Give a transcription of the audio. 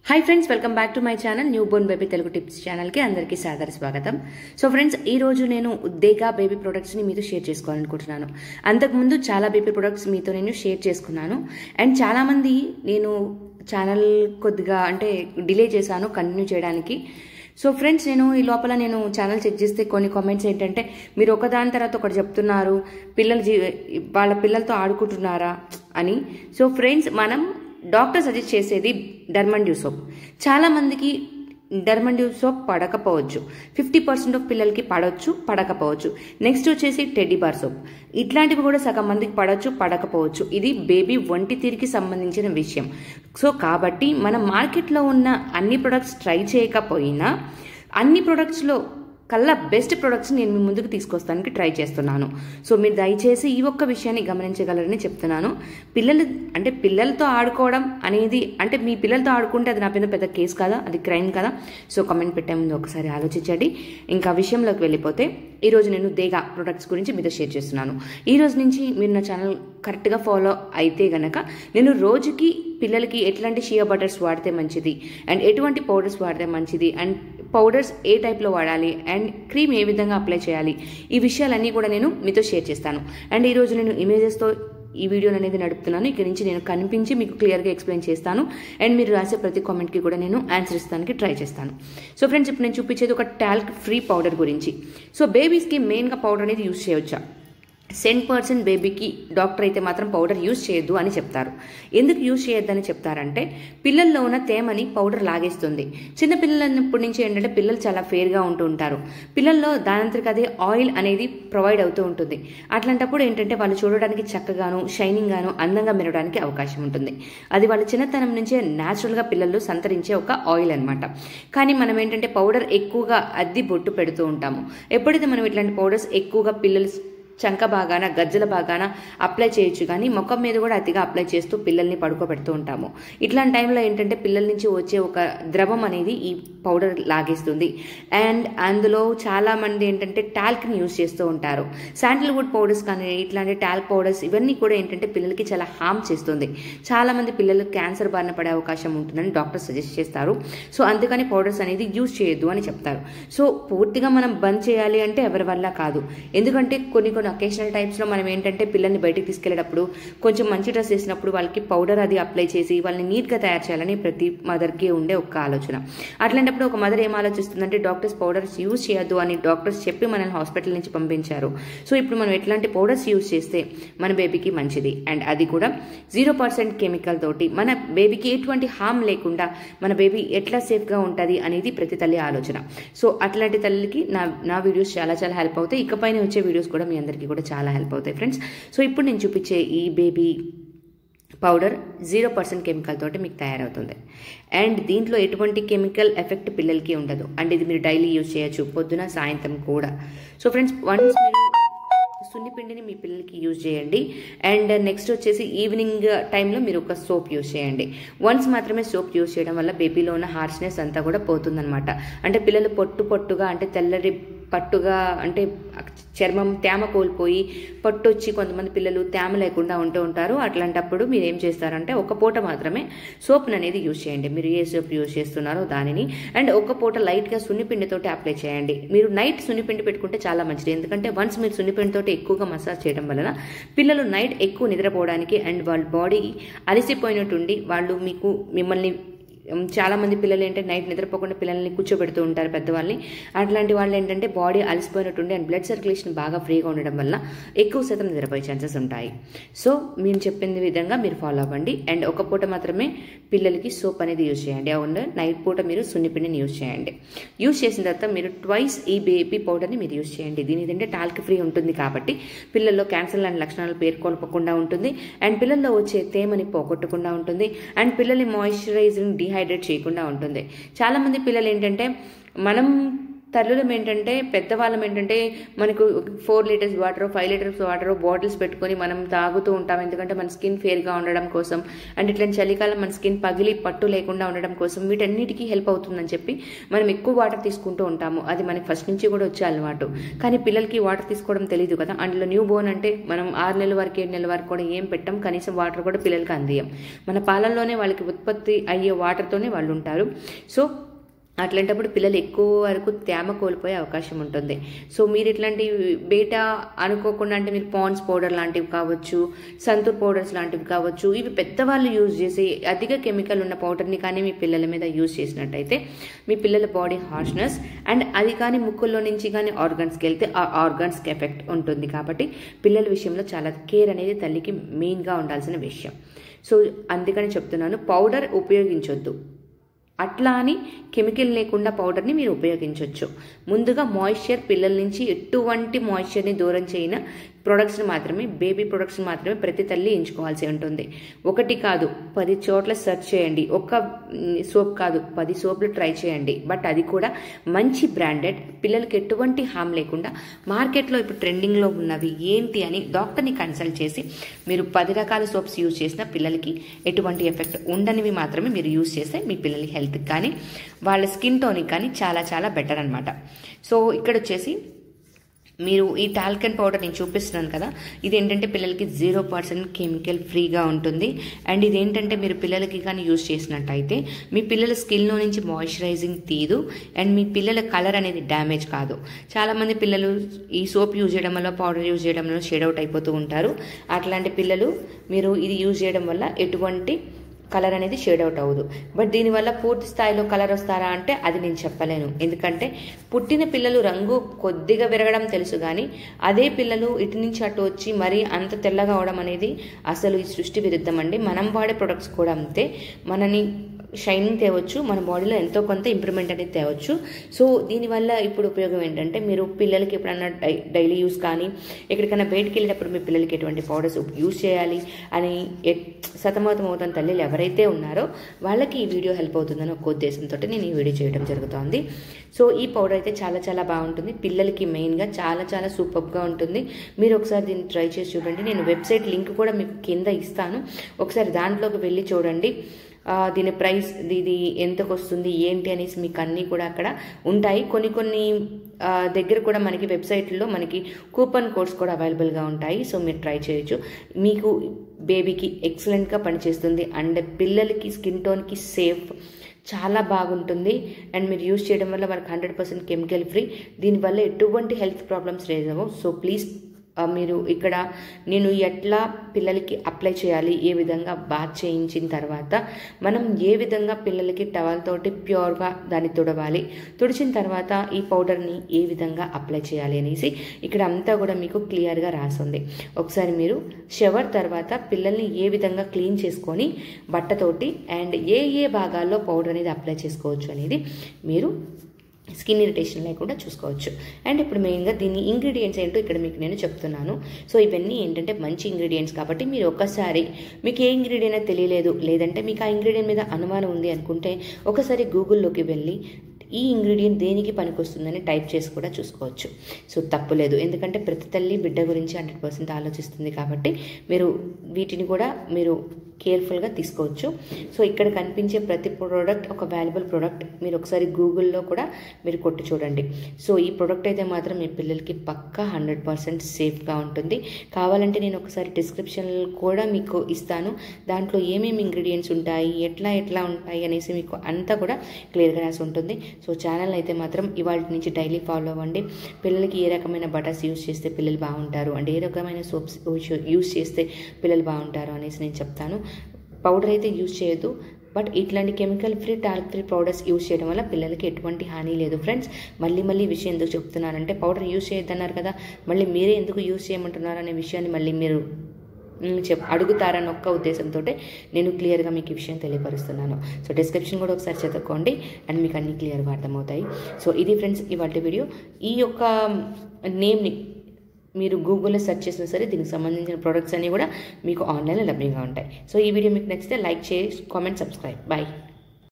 Hi friends, welcome back to my channel new born baby Telugu tips ఛానల్కి అందరికీ సాదర స్వాగతం. సో ఫ్రెండ్స్, ఈ రోజు నేను ఉద్దేగా బేబీ ప్రొడక్ట్స్ని మీతో షేర్ చేసుకోవాలనుకుంటున్నాను. అంతకుముందు చాలా బేబీ ప్రొడక్ట్స్ మీతో నేను షేర్ చేసుకున్నాను. అండ్ చాలామంది నేను ఛానల్ కొద్దిగా డిలే చేశాను కంటిన్యూ చేయడానికి. సో ఫ్రెండ్స్, నేను ఈ లోపల ఛానల్ చెక్ చేస్తే కొన్ని కామెంట్స్ ఏంటంటే, మీరు ఒకదాని తర్వాత ఒకటి చెప్తున్నారు, వాళ్ళ పిల్లలతో ఆడుకుంటున్నారా అని. సో ఫ్రెండ్స్, మనం డాక్టర్ సజెస్ట్ చేసేది డర్మండ్యూ సోప్. చాలా మందికి డర్మండ్యూ సోప్ పడకపోవచ్చు, 50% ఆఫ్ పిల్లలకి పడకపోవచ్చు. నెక్స్ట్ వచ్చేసి టెడ్డీ బార్ సోప్. ఇట్లాంటివి కూడా సగం మందికి పడకపోవచ్చు. ఇది బేబీ ఒంటి తీరికి సంబంధించిన విషయం. సో కాబట్టి మనం మార్కెట్లో ఉన్న అన్ని ప్రొడక్ట్స్ ట్రై చేయకపోయినా అన్ని ప్రొడక్ట్స్లో కల్లా బెస్ట్ ప్రొడక్ట్స్ నేను మీ ముందుకు తీసుకొస్తానికి ట్రై చేస్తున్నాను. సో మీరు దయచేసి ఈ ఒక్క విషయాన్ని గమనించగలరని చెప్తున్నాను. పిల్లలతో ఆడుకోవడం అనేది మీ పిల్లలతో ఆడుకుంటే అది నా పైన పెద్ద కేసు కదా, అది క్రైమ్ కదా. సో కామెంట్ పెట్టే ముందు ఒకసారి ఆలోచించండి. ఇంకా విషయంలోకి వెళ్ళిపోతే, ఈరోజు నేను దేగా ప్రొడక్ట్స్ గురించి మీతో షేర్ చేస్తున్నాను. ఈ రోజు నుంచి మీరు నా ఛానల్ కరెక్ట్గా ఫాలో అయితే గనక నేను రోజుకి పిల్లలకి ఎట్లాంటి షియా బటర్స్ వాడితే మంచిది, అండ్ ఎటువంటి పౌడర్స్ వాడితే మంచిది, అండ్ పౌడర్స్ ఏ టైప్లో వాడాలి, అండ్ క్రీమ్ ఏ విధంగా అప్లై చేయాలి, ఈ విషయాలన్నీ కూడా నేను మీతో షేర్ చేస్తాను. అండ్ ఈరోజు నేను ఇమేజెస్తో ఈ వీడియో అనేది నడుపుతున్నాను. ఇక్కడ నుంచి నేను కనిపించి మీకు క్లియర్గా ఎక్స్ప్లెయిన్ చేస్తాను. అండ్ మీరు రాసే ప్రతి కామెంట్కి కూడా నేను ఆన్సర్ ఇస్తానికి ట్రై చేస్తాను. సో ఫ్రెండ్స్, ఇప్పుడు నేను చూపించేది ఒక టాల్క్ ఫ్రీ పౌడర్ గురించి. సో బేబీస్కి మెయిన్గా పౌడర్ అనేది యూజ్ చేయవచ్చా? 100% బేబీకి డాక్టర్ అయితే మాత్రం పౌడర్ యూజ్ చేయొద్దు అని చెప్తారు. ఎందుకు యూజ్ చేయొద్దని చెప్తారంటే, పిల్లల్లో ఉన్న తేమని పౌడర్ లాగేస్తుంది. చిన్న పిల్లలప్పటి నుంచి పిల్లలు చాలా ఫేర్గా ఉంటూ ఉంటారు. పిల్లల్లో దానంతరికి అదే ఆయిల్ అనేది ప్రొవైడ్ అవుతూ ఉంటుంది. అట్లాంటప్పుడు వాళ్ళు చూడడానికి చక్కగాను, షైనింగ్ గాను, అందంగా మెరవడానికి అవకాశం ఉంటుంది. అది వాళ్ళ చిన్నతనం నుంచే న్యాచురల్గా పిల్లలు సంతరించే ఒక ఆయిల్ అనమాట. కానీ మనం పౌడర్ ఎక్కువగా అద్ది బొట్టు పెడుతూ ఉంటాము. ఎప్పుడైతే మనం ఇట్లాంటి పౌడర్స్ ఎక్కువగా పిల్లలు చంక భాగాన, గజ్జల భాగాన అప్లై చేయొచ్చు, కానీ ముఖం మీద కూడా అతిగా అప్లై చేస్తూ పిల్లల్ని పడుకోబెడుతూ ఉంటాము. ఇట్లాంటి టైంలో పిల్లల నుంచి వచ్చే ఒక ద్రవం అనేది ఈ పౌడర్ లాగేస్తుంది. అండ్ అందులో చాలా మంది టాల్క్ని యూజ్ చేస్తూ ఉంటారు. శాండల్వుడ్ పౌడర్స్ కానీ ఇట్లాంటి టాల్క్ పౌడర్స్ ఇవన్నీ కూడా పిల్లలకి చాలా హార్మ్ చేస్తుంది. చాలా మంది పిల్లలు క్యాన్సర్ బారిన పడే అవకాశం ఉంటుందని డాక్టర్ సజెస్ట్ చేస్తారు. సో అందుకని పౌడర్స్ అనేది యూజ్ చేయొద్దు అని చెప్తారు. సో పూర్తిగా మనం బంద్ చేయాలి అంటే ఎవరి వల్ల కాదు. ఎందుకంటే కొన్ని అకేషనల్ టైప్స్లో మనం పిల్లల్ని బయటికి తీసుకెళ్లేటప్పుడు, కొంచెం మంచి డ్రెస్ వేసినప్పుడు వాళ్ళకి పౌడర్ అది అప్లై చేసి వాళ్ళని నీట్గా తయారు చేయాలని ప్రతి మదర్కి ఉండే ఒక ఆలోచన. అట్లాంటప్పుడు ఒక మదర్ ఏం ఆలోచిస్తుందంటే, డాక్టర్స్ పౌడర్స్ యూజ్ చేయొద్దు అని డాక్టర్స్ చెప్పి మనల్ని హాస్పిటల్ నుంచి పంపించారు. సో ఇప్పుడు మనం ఎట్లాంటి పౌడర్స్ యూజ్ చేస్తే మన బేబీకి మంచిది, అండ్ అది కూడా 0% కెమికల్ తోటి మన బేబీకి ఎటువంటి హార్మ్ లేకుండా మన బేబీ ఎట్లా సేఫ్గా ఉంటుంది అనేది ప్రతి తల్లి ఆలోచన. సో అట్లాంటి తల్లికి నా వీడియోస్ చాలా చాలా హెల్ప్ అవుతాయి. ఇకపైన వచ్చే వీడియోస్ కూడా మీ అందరికీ కూడా చాలా హెల్ప్ అవుతాయి ఫ్రెండ్స్. సో ఇప్పుడు నేను చూపించే ఈ బేబీ పౌడర్ 0% కెమికల్ తోటి మీకు తయారవుతుంది. అండ్ దీంట్లో ఎటువంటి కెమికల్ ఎఫెక్ట్ పిల్లలకి ఉండదు. అండ్ ఇది మీరు డైలీ యూజ్ చేయొచ్చు, పొద్దున సాయంత్రం కూడా. సో ఫ్రెండ్స్, వన్స్ మీరు సున్నిపిండిని మీ పిల్లలకి యూజ్ చేయండి. అండ్ నెక్స్ట్ వచ్చేసి ఈవినింగ్ టైంలో మీరు ఒక సోప్ యూజ్ చేయండి. వన్స్ మాత్రమే సోప్ యూజ్ చేయడం వల్ల బేబీలో ఉన్న హార్ష్నెస్ అంతా కూడా పోతుందన్నమాట. పిల్లలు పొట్టుగా తెల్లరి పట్టుగా చర్మం తేమ కోల్పోయి పట్టు వచ్చి కొంతమంది పిల్లలు తేమ లేకుండా ఉంటూ ఉంటారు. అట్లాంటప్పుడు మీరు ఏం చేస్తారంటే, ఒక పూట మాత్రమే సోప్ని అనేది యూజ్ చేయండి. మీరు ఏ సోప్ యూజ్ చేస్తున్నారో దానిని. అండ్ ఒక పూట లైట్గా సున్నిపిండితోటి అప్లై చేయండి. మీరు నైట్ సున్నిపిండి పెట్టుకుంటే చాలా మంచిది. ఎందుకంటే వన్స్ మీరు సున్నిపిండితోటి ఎక్కువగా మసాజ్ చేయడం వలన పిల్లలు నైట్ ఎక్కువ నిద్రపోవడానికి, అండ్ వాళ్ళ బాడీ అలసిపోయినట్టుండి వాళ్ళు మిమ్మల్ని చాలా మంది పిల్లలు నైట్ నిద్రపోకుండా పిల్లల్ని కూర్చోబెడుతూ ఉంటారు పెద్దవాళ్ళని. అట్లాంటి వాళ్ళు బాడీ అలసిపోయినట్టుండి అండ్ బ్లడ్ సర్క్యులేషన్ బాగా ఫ్రీగా ఉండడం వల్ల ఎక్కువ శాతం నిద్రపోయే ఛాన్సెస్ ఉంటాయి. సో మీరు చెప్పిన విధంగా మీరు ఫాలో అవ్వండి. అండ్ ఒక పూట మాత్రమే పిల్లలకి సోప్ అనేది యూజ్ చేయండి. అవును, నైట్ పూట మీరు సున్నిపిండిని యూజ్ చేయండి. యూజ్ చేసిన తర్వాత మీరు ట్వైస్ ఈ బేబీ పౌడర్ని మీరు యూజ్ చేయండి. దీని టాల్క్ ఫ్రీ ఉంటుంది కాబట్టి పిల్లల్లో క్యాన్సర్ లాంటి లక్షణాలు పేర్కొల్పకుండా ఉంటుంది, అండ్ పిల్లల్లో వచ్చే తేమని పోగొట్టకుండా ఉంటుంది, అండ్ పిల్లల్ని మాయిశ్చరైజింగ్ డిహైడ్రేట్ చేయకుండా ఉంటుంది. చాలా మంది పిల్లలు మనం తల్లులం ఏంటంటే పెద్దవాళ్ళం ఏంటంటే మనకు 4 litres water 5 litres water bottles పెట్టుకొని మనం తాగుతూ ఉంటాం. ఎందుకంటే మన స్కిన్ ఫేర్గా ఉండడం కోసం అండ్ ఇట్లా చలికాలం మన స్కిన్ పగిలి పట్టు లేకుండా ఉండడం కోసం వీటన్నిటికీ హెల్ప్ అవుతుందని చెప్పి మనం ఎక్కువ వాటర్ తీసుకుంటూ ఉంటాము. అది మనకి ఫస్ట్ నుంచి కూడా వచ్చే అలవాటు. కానీ పిల్లలకి వాటర్ తీసుకోవడం తెలియదు కదా. అందులో న్యూ బోర్న్ అంటే మనం 6 నెలల వరకు 7 నెలల వరకు కూడా ఏం పెట్టాం, కనీసం వాటర్ కూడా పిల్లలకి అందియం. మన పాలల్లోనే వాళ్ళకి ఉత్పత్తి అయ్యే వాటర్తోనే వాళ్ళు ఉంటారు. సో అట్లాంటప్పుడు పిల్లలు ఎక్కువ వరకు తేమ కోల్పోయే అవకాశం ఉంటుంది. సో మీరు ఇట్లాంటి బయట అనుకోకుండా అంటే మీరు పాండ్స్ పౌడర్ లాంటివి కావచ్చు, సంతూర్ పౌడర్స్ లాంటివి కావచ్చు, ఇవి పెద్దవాళ్ళు యూజ్ చేసి అధిక కెమికల్ ఉన్న పౌడర్ని కానీ మీ పిల్లల మీద యూజ్ చేసినట్టయితే మీ పిల్లల బాడీ హార్ష్నెస్ అండ్ అది కానీ ముక్కుల్లో నుంచి కానీ ఆర్గన్స్కి వెళ్తే ఆ ఆర్గన్స్కి ఎఫెక్ట్ ఉంటుంది. కాబట్టి పిల్లల విషయంలో చాలా కేర్ అనేది తల్లికి మెయిన్గా ఉండాల్సిన విషయం. సో అందుకని చెప్తున్నాను, పౌడర్ ఉపయోగించొద్దు. అట్లా అని కెమికల్ లేకుండా పౌడర్ని మీరు ఉపయోగించవచ్చు. ముందుగా మాయిశ్చర్, పిల్లల నుంచి ఎటువంటి మాయిశ్చర్ని దూరం చేయని ప్రొడక్ట్స్ని మాత్రమే, బేబీ ప్రొడక్ట్స్ని మాత్రమే ప్రతి తల్లి ఎంచుకోవాల్సి ఉంటుంది. 1 కాదు 10 చోట్ల సెర్చ్ చేయండి. ఒక్క సోప్ కాదు 10 సోప్లు ట్రై చేయండి. బట్ అది కూడా మంచి బ్రాండెడ్, పిల్లలకి ఎటువంటి హామ్ లేకుండా మార్కెట్లో ఇప్పుడు ట్రెండింగ్లో ఉన్నవి ఏంటి అని డాక్టర్ని కన్సల్ట్ చేసి మీరు 10 రకాల సోప్స్ యూజ్ చేసిన పిల్లలకి ఎటువంటి ఎఫెక్ట్ ఉండనివి మాత్రమే మీరు యూజ్ చేస్తే మీ పిల్లల హెల్త్కి కానీ వాళ్ళ స్కిన్ టోన్కి కానీ చాలా చాలా బెటర్ అనమాట. సో ఇక్కడ వచ్చేసి మీరు ఈ టాల్కన్ పౌడర్ నేను చూపిస్తున్నాను కదా, ఇది ఏంటంటే పిల్లలకి 0% కెమికల్ ఫ్రీగా ఉంటుంది. అండ్ ఇదేంటంటే మీరు పిల్లలకి కానీ యూజ్ చేసినట్టయితే మీ పిల్లల స్కిన్లో నుంచి మాయిశ్చరైజింగ్ తీదు అండ్ మీ పిల్లల కలర్ అనేది డ్యామేజ్ కాదు. చాలామంది పిల్లలు ఈ సోప్ యూజ్ చేయడం వల్ల, పౌడర్ యూజ్ చేయడం వల్ల షేడ్ అవుట్ అయిపోతూ ఉంటారు. అట్లాంటి పిల్లలు మీరు ఇది యూజ్ చేయడం వల్ల ఎటువంటి కలర్ అనేది షేడ్ అవుట్ అవ్వదు. బట్ దీనివల్ల పూర్తి స్థాయిలో కలర్ వస్తారా అంటే అది నేను చెప్పలేను. ఎందుకంటే పుట్టిన పిల్లలు రంగు కొద్దిగా విరగడం తెలుసు, కానీ అదే పిల్లలు ఇటు నుంచి అటు వచ్చి మరీ అంత తెల్లగా అవడం అనేది అసలు ఈ సృష్టి విరుద్ధం అండి. మనం వాడే ప్రొడక్ట్స్ కూడా అంతే, మనని షైనింగ్ తేవచ్చు, మన బాడీలో ఎంతో కొంత ఇంప్రూవ్మెంట్ అనేది తేవచ్చు. సో దీనివల్ల ఇప్పుడు ఉపయోగం ఏంటంటే మీరు పిల్లలకి ఎప్పుడన్నా డైలీ యూస్ కానీ ఎక్కడికైనా బయటికి వెళ్ళేటప్పుడు మీ పిల్లలకి ఎటువంటి పౌడర్స్ యూజ్ చేయాలి అని సతమతం అవుతున్న తల్లిలు ఎవరైతే ఉన్నారో వాళ్ళకి ఈ వీడియో హెల్ప్ అవుతుందని ఒక ఉద్దేశంతో నేను ఈ వీడియో చేయడం జరుగుతుంది. సో ఈ పౌడర్ అయితే చాలా చాలా బాగుంటుంది, పిల్లలకి మెయిన్గా చాలా చాలా సూపర్గా ఉంటుంది. మీరు ఒకసారి దీన్ని ట్రై చేసి చూడండి. నేను వెబ్సైట్ లింక్ కూడా మీకు కింద ఇస్తాను, ఒకసారి దాంట్లోకి వెళ్ళి చూడండి. దీని ప్రైస్, ఇది ఎంతకు వస్తుంది ఏంటి అనేసి మీకు అన్నీ కూడా అక్కడ ఉంటాయి. కొన్ని దగ్గర కూడా మనకి వెబ్సైట్లో మనకి కూపన్ కోడ్స్ కూడా అవైలబుల్గా ఉంటాయి. సో మీరు ట్రై చేయొచ్చు. మీకు బేబీకి ఎక్సలెంట్గా పనిచేస్తుంది అండ్ పిల్లలకి స్కిన్ టోన్కి సేఫ్, చాలా బాగుంటుంది. అండ్ మీరు యూజ్ చేయడం వల్ల మనకు 100% కెమికల్ ఫ్రీ. దీనివల్ల ఎటువంటి హెల్త్ ప్రాబ్లమ్స్ లేవు. సో ప్లీజ్ మీరు ఇక్కడ నేను ఎట్లా పిల్లలకి అప్లై చేయాలి, ఏ విధంగా బాత్ చేయించిన తర్వాత మనం ఏ విధంగా పిల్లలకి టవల్ తోటి ప్యూర్గా దాన్ని తుడవాలి, తుడిచిన తర్వాత ఈ పౌడర్ని ఏ విధంగా అప్లై చేయాలి అనేసి ఇక్కడ అంతా కూడా మీకు క్లియర్గా రాసింది. ఒకసారి మీరు షవర్ తర్వాత పిల్లల్ని ఏ విధంగా క్లీన్ చేసుకొని బట్టతోటి అండ్ ఏ భాగాల్లో పౌడర్ అనేది అప్లై చేసుకోవచ్చు అనేది మీరు స్కిన్ ఇరిటేషన్ లేకుండా చూసుకోవచ్చు. అండ్ ఇప్పుడు మెయిన్గా దీని ఇంగ్రీడియంట్స్ ఏంటో ఇక్కడ మీకు నేను చెప్తున్నాను. సో ఇవన్నీ ఏంటంటే మంచి ఇంగ్రీడియంట్స్ కాబట్టి మీరు ఒక్కసారి మీకు ఏ ఇంగ్రీడియంట్ తెలియలేదు, లేదంటే మీకు ఆ ఇంగ్రీడియంట్ మీద అనుమానం ఉంది అనుకుంటే ఒకసారి గూగుల్లోకి వెళ్ళి ఈ ఇంగ్రీడియంట్ దేనికి పనికొస్తుందని టైప్ చేసి కూడా చూసుకోవచ్చు. సో తప్పులేదు, ఎందుకంటే ప్రతి తల్లి బిడ్డ గురించి 100% ఆలోచిస్తుంది కాబట్టి మీరు వీటిని కూడా మీరు కేర్ఫుల్గా తీసుకోవచ్చు. సో ఇక్కడ కనిపించే ప్రతి ప్రోడక్ట్ ఒక వాల్యుబుల్ ప్రోడక్ట్. మీరు ఒకసారి గూగుల్లో కూడా మీరు కొట్టి చూడండి. సో ఈ ప్రోడక్ట్ అయితే మాత్రం మీ పిల్లలకి పక్కా 100% సేఫ్గా ఉంటుంది. కావాలంటే నేను ఒకసారి డిస్క్రిప్షన్ కూడా మీకు ఇస్తాను, దాంట్లో ఏమేమి ఇంగ్రీడియంట్స్ ఉంటాయి, ఎట్లా ఉంటాయి అనేసి మీకు అంతా కూడా క్లియర్గా రాసి ఉంటుంది. సో ఛానల్ అయితే మాత్రం ఇవాళ నుంచి డైలీ ఫాలో అవ్వండి. పిల్లలకి ఏ రకమైన బటర్స్ యూజ్ చేస్తే పిల్లలు బాగుంటారు అండ్ ఏ రకమైన సోప్స్ యూజ్ చేస్తే పిల్లలు బాగుంటారు అనేసి నేను చెప్తాను. పౌడర్ అయితే యూజ్ చేయొద్దు, బట్ ఇట్లాంటి chemical free, talc free powders use చేయడం వల్ల పిల్లలకి ఎటువంటి హాని లేదు. ఫ్రెండ్స్ మళ్ళీ విషయం ఎందుకు చెప్తున్నారంటే పౌడర్ యూజ్ చేయొద్దన్నారు కదా, మళ్ళీ మీరే ఎందుకు యూజ్ చేయమంటున్నారు అనే విషయాన్ని మళ్ళీ మీరు అడుగుతారని ఒక్క ఉద్దేశంతో నేను క్లియర్గా మీకు ఈ విషయం తెలియపరుస్తున్నాను. సో డిస్క్రిప్షన్ కూడా ఒకసారి చదువుకోండి అండ్ మీకు అన్నీ క్లియర్గా అర్థమవుతాయి. సో ఇది ఫ్రెండ్స్ ఇవాళ వీడియో. ఈ యొక్క నేమ్ని మీరు గూగుల్లో సెర్చ్ చేసినా సరే దీనికి సంబంధించిన ప్రొడక్ట్స్ అన్నీ కూడా మీకు ఆన్లైన్లో లభ్యంగా ఉంటాయి. సో ఈ వీడియో మీకు నచ్చితే లైక్ చేసి కామెంట్, సబ్స్క్రైబ్. బాయ్.